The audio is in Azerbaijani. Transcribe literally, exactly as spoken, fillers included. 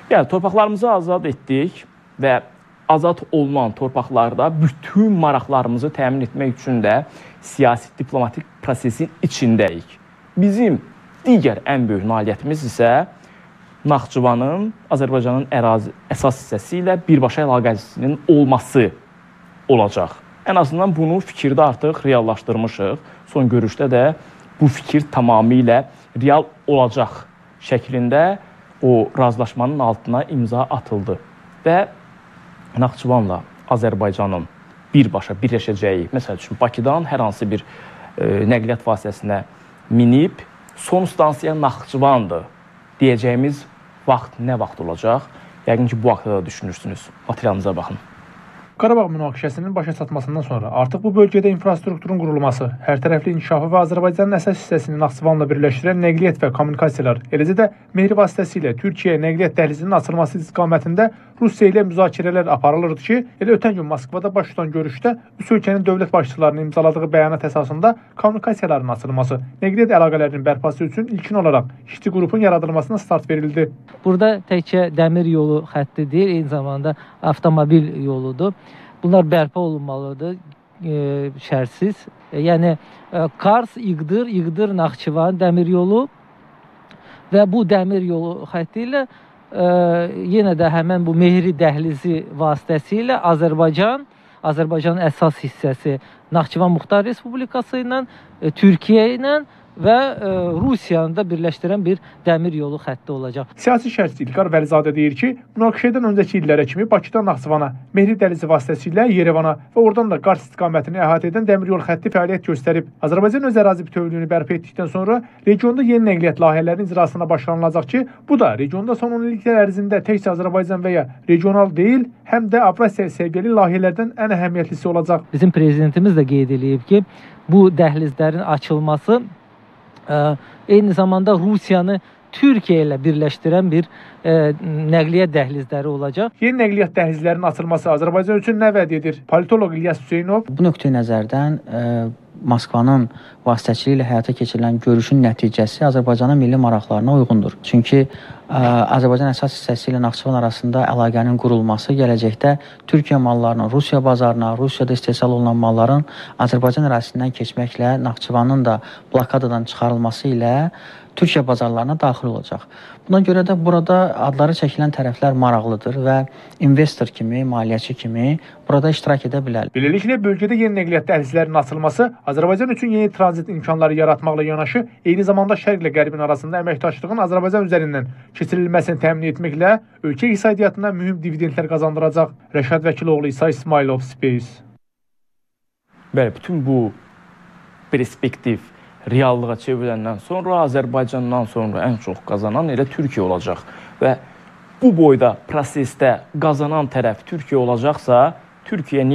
Yəni, torpaqlarımızı azad etdik və azad olunan torpaqlarda bütün maraqlarımızı təmin etmək üçün də siyasi diplomatik prosesin içindəyik. Bizim digər ən böyük nailiyyətimiz isə Naxçıvanın Azərbaycanın ərazi əsas hissəsi ilə birbaşa əlaqəsinin olması olacaq. Ən azından bunu fikirdə artıq reallaşdırmışıq. Son görüşdə də bu fikir tamamilə real olacaq şəklində o razılaşmanın altına imza atıldı. Və Naxçıvanla Azərbaycanın birbaşa birləşəcəyi, məsəl üçün Bakıdan hər hansı bir e, nəqliyyat vasitəsinə minib, son stansiya Naxçıvandır deyəcəyimiz vaxt nə vaxt olacaq? Yəqin ki, bu vaxtda da düşünürsünüz. Materialımıza baxın. Qarabağ münaqişəsinin başa çatmasından sonra artıq bu bölgədə infrastrukturun qurulması, hərtərəfli inkişafı və Azərbaycanın əsas hissəsini Naxçıvanla birləşdirən nəqliyyat və kommunikasiyalar, eləcə də Mehri vasitəsilə Türkiyəyə nəqliyyat dəhlizinin açılması istiqamətində Rusiya ilə müzakirələr aparılırdı ki, elə ötən gün Moskvada baş tutan görüşdə üç ölkənin dövlət başçılarının imzaladığı bəyanat əsasında kommunikasiyaların açılması, nəqliyyat əlaqələrinin bərpası üçün ilkin olaraq işçi qrupun yaradılmasına start verildi. Burada təkcə dəmir yolu xətti deyil, eyni zamanda avtomobil yoludur. Bunlar bərpa olunmalıdır, e, şərtsiz. E, yəni, e, Kars, İğdır, İğdır, Naxçıvan dəmir yolu və bu dəmir yolu xətti ilə e, yenə də həmən bu Mehri dəhlizi vasitəsilə Azərbaycan, Azərbaycanın əsas hissəsi Naxçıvan Muxtar Respublikası ilə, e, Türkiyə ilə və e, Rusiyanı da birləşdirən bir dəmir yolu xətti olacaq. Siyasi şərhçi İlqar Vəlizadə deyir ki, münaqişədən öncəki illərə kimi Bakıdan Naxçıvana, Mehri dəhlizi vasitəsilə Yerevana və oradan da Qars istiqamətini əhatə edən dəmir yol xətti fəaliyyət göstərib. Azərbaycan öz ərazi bütövlüyünü bərpa etdikdən sonra regionda yeni nəqliyyat layihələrinin icrasına başlanılacaq ki, bu da regionda son on illiklər ərzində təkcə Azərbaycan və ya regional deyil, həm də Avrasiya səviyyəli layihələrdən ən əhəmiyyətlisi olacaq. Bizim prezidentimiz də qeyd edib ki, bu dəhlizlərin açılması eyni zamanda Rusiyanı Türkiyə ilə birləşdirən bir e, nəqliyyat dəhlizləri olacaq. Yeni nəqliyyat dəhlizlərinin açılması Azərbaycan üçün nə vəd edir? Politoloq İlyas Hüseynov bu nöqteyi nəzərdən e, Moskvanın vasitəçiliyi ilə həyata keçirilən görüşün nəticəsi Azərbaycanın milli maraqlarına uyğundur. Çünki ə, Azərbaycan əsas hissəsi ilə Naxçıvan arasında əlaqənin qurulması gələcəkdə Türkiyə mallarının Rusiya bazarına, Rusiyada istehsal olunan malların Azərbaycan ərazisindən keçməklə Naxçıvanın da blokadadan çıxarılması ilə Türkiyə bazarlarına daxil olacaq. Buna görə də burada adları çəkilən tərəflər maraqlıdır və investor kimi, maliyyəçi kimi burada iştirak edə bilər. Beləliklə, bölgədə yeni nəqliyyat dəhlizlərinin açılması Azərbaycan üçün yeni tranzit imkanları yaratmaqla yanaşı, eyni zamanda Şərq ilə Qərbin arasında əməkdaşlığın Azərbaycan üzərindən keçirilməsini təmin etməklə ölkə iqtisadiyyatına mühüm dividendlər qazandıracaq. Rəşad Vəkiloğlu, İsa İsmailov, Space. Bəli, bütün bu perspektiv reallığa çevriləndən sonra Azərbaycandan sonra ən çox qazanan elə Türkiyə olacaq və bu boyda prosesdə qazanan tərəf Türkiyə olacaqsa, Türkiyə